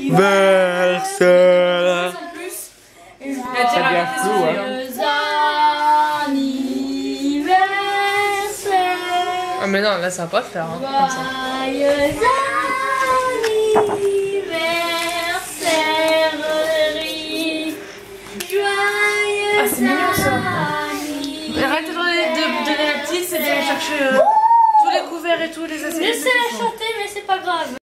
anniversaire. Ça devient flou, hein. Ah mais non, là ça va pas le faire, hein, comme ça. Ah c'est mignon ça. Arrête de donner la petite, c'est d'aller chercher tous les couverts et tous les assiettes. Je sais la chanter mais c'est pas grave.